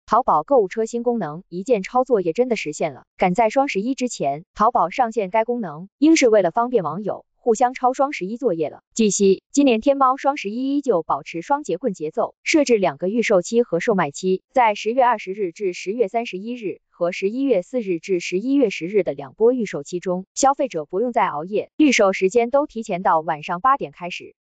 淘宝购物车新功能一键操作也真的实现了。赶在双11之前，淘宝上线该功能，应是为了方便网友互相抄双11作业了。据悉，今年天猫双11依旧保持双节棍节奏，设置2个预售期和售卖期，在10月20日至10月31日和11月4日至11月10日的2波预售期中，消费者不用再熬夜，预售时间都提前到晚上8点开始。